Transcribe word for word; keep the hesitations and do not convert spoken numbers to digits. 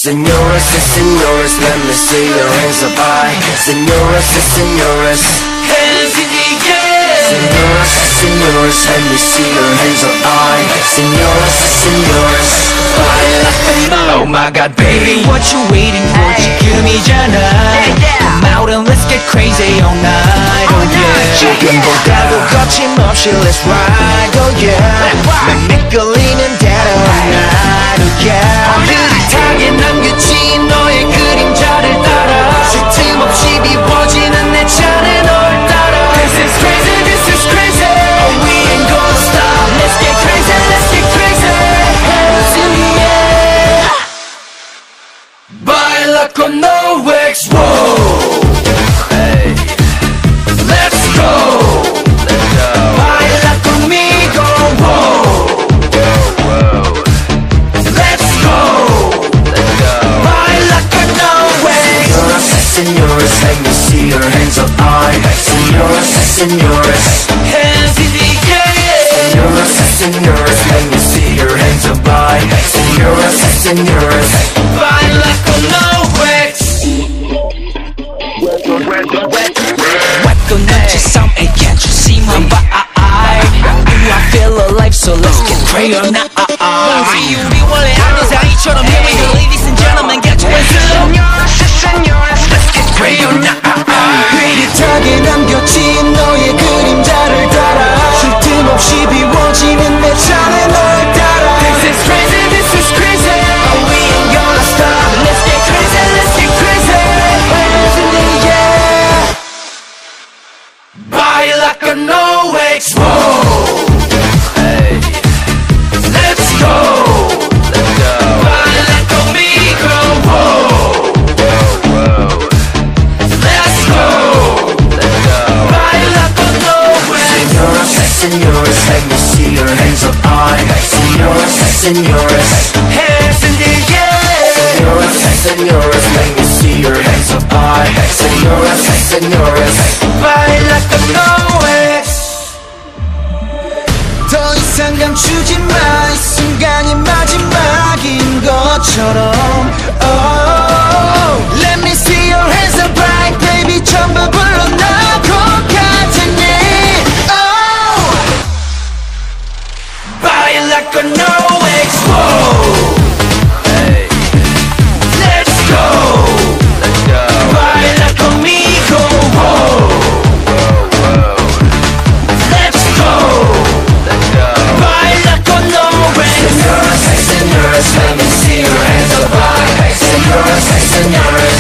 Señoras y señores, let me see your hands up high. Señoras y señores, hands in the air. Señoras y señores, let me see your hands up high. Señoras y señores, baila conmigo. Oh my God, baby, what you waiting for? 지금이잖아. Come out and let's get crazy all night. Oh yeah. 지금보다도 거침없이 let's ride. Oh yeah. 난 미끌리는 대로 all night. Oh yeah. 느릿하게 남겨진 너의 그림자를 따라 쉴 틈 없이 비워지는 내 차례 널 따라. This is crazy, this is crazy. Oh, we ain't gonna stop. Let's get crazy, let's get crazy. Hands in the air. Baila con no ex. Whoa. Hey. Let's go. Let's go. Baila conmigo. Whoa. Whoa, whoa. Let's go. Let's go. Baila con no ex. Señoras y señores, let me see your hands up high. Señoras y señores, hands in the air. Señoras y señores, let me see your hands up high. Señoras y señores, baila con no ex. Wet the some and can't you see my vibe? Ooh, I feel alive, so let's get crazy now. 우리 우리 원래 아는 사이처럼 here we go, ladies and gentlemen, get to it. Señoras y señores, let's get crazy now. 흐릿하게 남겨진 너의 그림자를 따라 쉴 틈 없이 비워지는 내 차례 널 따라. This is crazy, this is crazy. Oh, we ain't gonna stop. Let's get crazy, let's get crazy. Hands in the air. Baila con no ex. Whoa. Hey. Let's go. Let's go. Baila conmigo. Whoa. Whoa, whoa. Let's go. Let's go. Baila con no ex. Señoras y señores, let me see your hands up high. Señoras y señores, hands in the air. Señoras y señores, let me see your hands up high. Señoras y señores, baila con no ex. 더 이상 감추지 마, 이 순간이 마지막인 것처럼. Oh, let me see your hands up high, baby. 전부 불러놓고 가자니. Oh, baila con no ex. Whoa. Hey. Let's go. Let's go. Baila conmigo. Whoa. Whoa, whoa. Let's go. Let's go. Baila con no ex. Señoras y señores, let me see your hands up high. Señoras y señores,